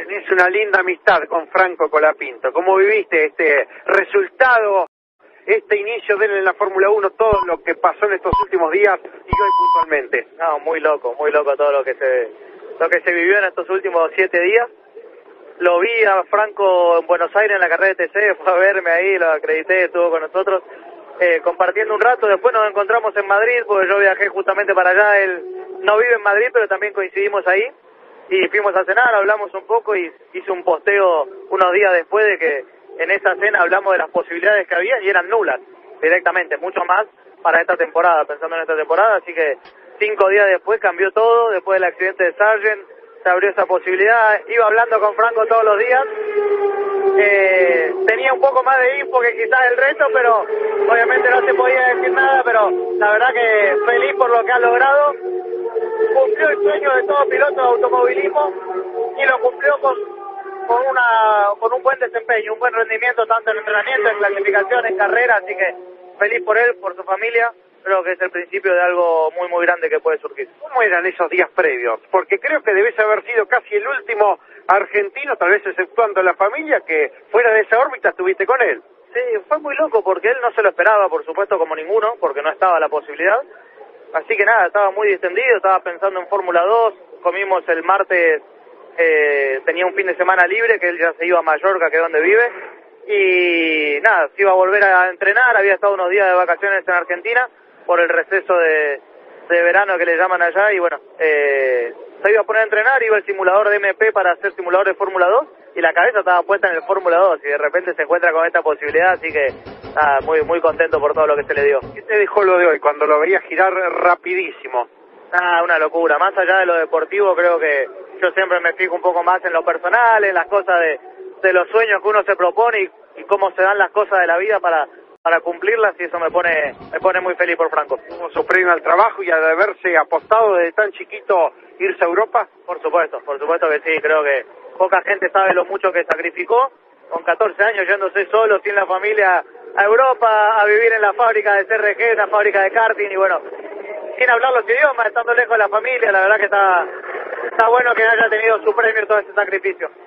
Tenés una linda amistad con Franco Colapinto. ¿Cómo viviste este resultado, este inicio de él en la Fórmula 1, todo lo que pasó en estos últimos días y hoy puntualmente? No, muy loco todo lo que se vivió en estos últimos 7 días. Lo vi a Franco en Buenos Aires en la carrera de TC, fue a verme ahí, lo acredité, estuvo con nosotros compartiendo un rato. Después nos encontramos en Madrid, porque yo viajé justamente para allá. Él no vive en Madrid, pero también coincidimos ahí y fuimos a cenar, hablamos un poco y hice un posteo unos días después de que en esa cena hablamos de las posibilidades que había y eran nulas directamente, mucho más para esta temporada, pensando en esta temporada. Así que 5 días después cambió todo, después del accidente de Sargent se abrió esa posibilidad. Iba hablando con Franco todos los días, tenía un poco más de info que quizás el resto, pero obviamente no se podía decir nada. Pero la verdad que feliz por lo que ha logrado, cumplió el sueño de todo piloto de automovilismo y lo cumplió con un buen desempeño, un buen rendimiento tanto en entrenamiento, en clasificación, en carrera. Así que feliz por él, por su familia. Creo que es el principio de algo muy muy grande que puede surgir. ¿Cómo eran esos días previos? Porque creo que debes haber sido casi el último argentino, tal vez exceptuando la familia, que fuera de esa órbita estuviste con él. Sí, fue muy loco porque él no se lo esperaba, por supuesto, como ninguno, porque no estaba la posibilidad. Así que nada, estaba muy distendido, estaba pensando en Fórmula 2, comimos el martes, tenía un fin de semana libre, que él ya se iba a Mallorca, que es donde vive, y nada, se iba a volver a entrenar. Había estado unos días de vacaciones en Argentina por el receso de verano que le llaman allá, y bueno, se iba a poner a entrenar, iba al simulador de MP para hacer simulador de Fórmula 2, y la cabeza estaba puesta en el Fórmula 2, y de repente se encuentra con esta posibilidad. Así que nada, muy muy contento por todo lo que se le dio. ¿Qué te dejó lo de hoy, cuando lo veías girar rapidísimo? Nada, una locura. Más allá de lo deportivo, creo que yo siempre me fijo un poco más en lo personal, en las cosas de los sueños que uno se propone y cómo se dan las cosas de la vida para cumplirlas, y eso me pone muy feliz por Franco. ¿Cómo su premio al trabajo y al haberse apostado desde tan chiquito irse a Europa? Por supuesto que sí. Creo que poca gente sabe lo mucho que sacrificó, con 14 años yéndose solo, sin la familia, a Europa, a vivir en la fábrica de CRG, en la fábrica de karting, y bueno, sin hablar los idiomas, estando lejos de la familia. La verdad que está bueno que haya tenido su premio todo ese sacrificio.